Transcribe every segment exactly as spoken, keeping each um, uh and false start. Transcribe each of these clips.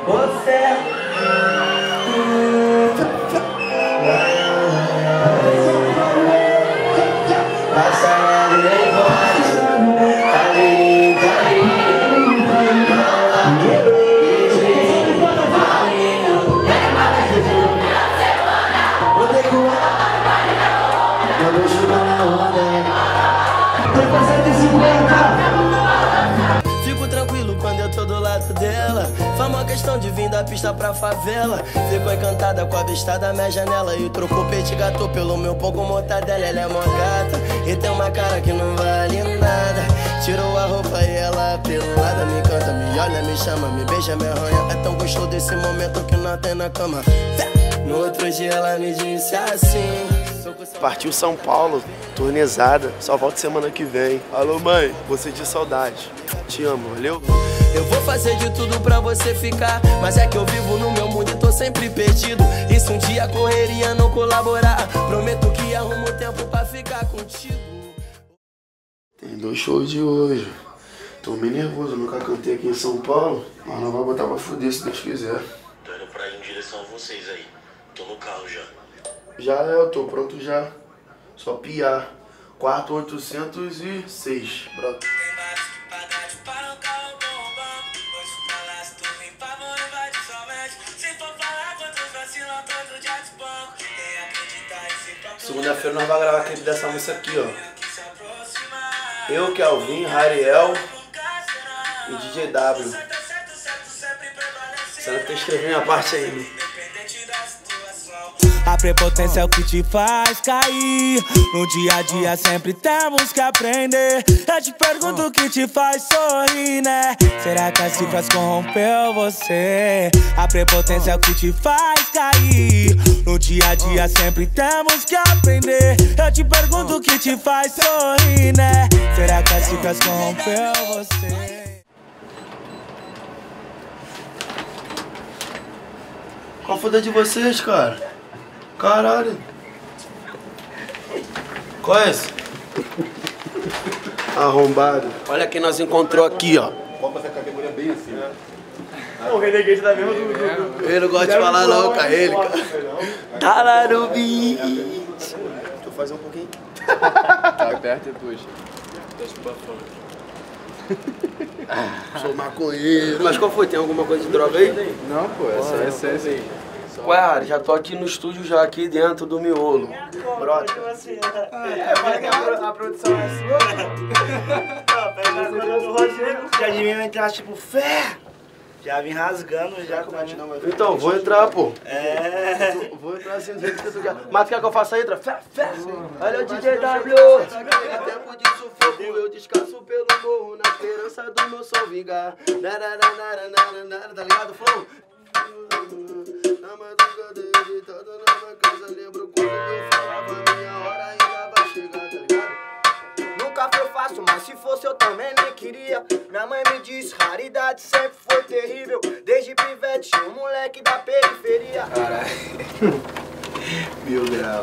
você. Fico tranquilo quando eu tô do lado dela. Fama questão de vir da pista pra favela. Ficou encantada com a vista da minha janela. E trocou peixe gato pelo meu pão com mortadela. Ela é mó gata e tem uma cara que não vale nada. Tirou a roupa e ela pelada. Me canta, me olha, me chama, me beija, me arranha. É tão gostoso desse momento que nós tem na cama. No outro dia ela me disse assim: partiu São Paulo, turnezada, só volta semana que vem. Alô mãe, você de saudade, te amo, valeu? Eu vou fazer de tudo pra você ficar, mas é que eu vivo no meu mundo e tô sempre perdido. E se um dia a correria não colaborar, prometo que arrumo tempo pra ficar contigo. Tem dois shows de hoje. Tô meio nervoso, nunca cantei aqui em São Paulo, mas não vai botar pra fuder se Deus quiser. Tô indo pra ir em direção a vocês aí. Tô no carro já. Já é, eu tô pronto já. Só piar. Quarto oitocentos e seis, brota. Segunda-feira nós vamos gravar aquele dessa música aqui, ó. Eu, Kelvin, Rariel e D J W. Será que tá escrevendo a parte aí, né? A prepotência é o que te faz cair. No dia a dia sempre temos que aprender. Eu te pergunto o que te faz sorrir, né? Será que as cifras corrompeu você? A prepotência é o que te faz cair. No dia a dia sempre temos que aprender. Eu te pergunto o que te faz sorrir, né? Será que as cifras corrompeu você? Qual foi a de vocês, cara? Caralho. Qual é esse? Arrombado. Olha quem nós encontrou aqui, ó. Bota essa categoria bem assim, né? O Renegade tá mesmo do... do, do Ele não gosta de falar não, cara. Ele, cara. Tá lá no beat. Deixa eu fazer um pouquinho. Tá perto e puxa. Sou maconheiro. Mas qual foi? Tem alguma coisa de droga aí? Não, pô, essa é a essência aí. Ué, Ari, já tô aqui no estúdio, já aqui dentro do miolo. Brota. A produção é sua? Não, pega a coisa do Rogério. Já devia entrar tipo, fé! Já vim rasgando já com a Então, vou entrar, pô. É. Vou entrar assim do jeito que tu quer. Mas tu quer que eu faça a entra? Fé, fé. Olha o D J W. É tempo de sufoco, eu descanso pelo morro na esperança do meu som vingar. Tá ligado, Flow? Na madrugada editada na minha casa, lembro quando eu falava minha hora ainda vai chegar, tá ligado? Nunca foi fácil, mas se fosse eu também nem queria. Minha mãe me disse, raridade sempre foi terrível. Desde pivete, um moleque da periferia. Caralho. Mil grau.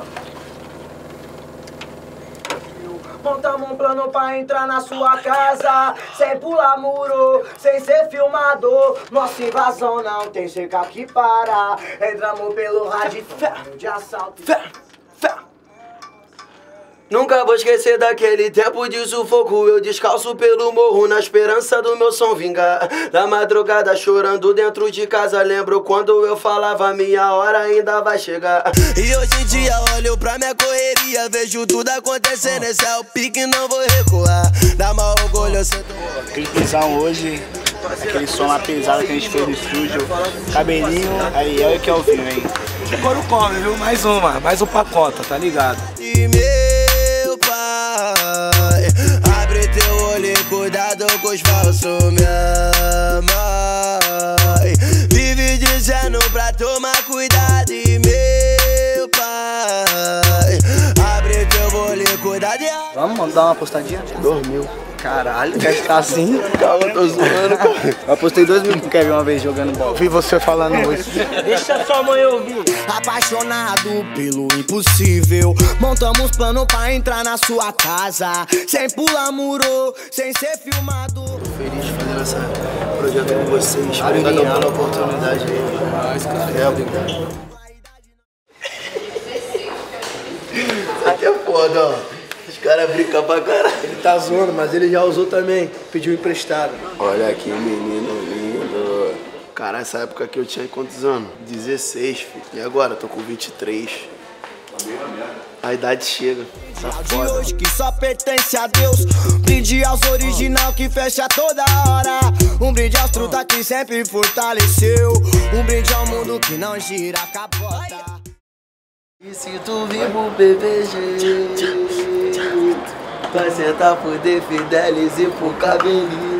Montamos um plano pra entrar na sua casa, sem pular muro, sem ser filmador. Nossa invasão não tem cerca que para. Entramos pelo rádio de assalto. Fé, fé. Nunca vou esquecer daquele tempo de sufoco. Eu descalço pelo morro na esperança do meu som vingar. Na madrugada chorando dentro de casa, lembro quando eu falava minha hora ainda vai chegar. E hoje em dia olho pra minha correria, vejo tudo acontecendo, esse é o pique, não vou recuar. Dá mal orgulho, eu sinto. Aquele pisão hoje, aquele som lá pesado que a gente fez no estúdio. Cabelinho, aí é o que eu vi, hein? O couro come, viu? Mais uma, mais um pra conta, tá ligado? E meu pai, abre teu olho e cuidado com os falsos, minha mãe vive dizendo pra tomar cuidado. E meu pai, abre teu olho e cuidado. Vamos dar uma apostadinha? Dormiu. Caralho, quer estar assim? Calma, tô zoando, cara. Eu apostei dois mil pro Kevin uma vez jogando bola. Ouvi você falando isso. Deixa sua mãe ouvir. Apaixonado pelo impossível, montamos plano pra entrar na sua casa, sem pular muro, sem ser filmado. Tô feliz de fazer esse projeto com vocês. Obrigado pela oportunidade aí. Mas, cara, É, obrigado. Isso aqui é foda, ó. Os caras brincam pra caralho. Ele tá zoando, mas ele já usou também. Pediu emprestado. Olha que menino lindo. Cara, essa época aqui eu tinha quantos anos? dezesseis, filho. E agora? Tô com vinte e três. A idade chega. Tá De foda. hoje que só pertence a Deus. Brinde aos original que fecha toda hora. Um brinde aos truta que sempre fortaleceu. Um brinde ao mundo que não gira a capota. E se tu vivo, bebê, gente, vai sentar por The Fidelis e por cabelinho.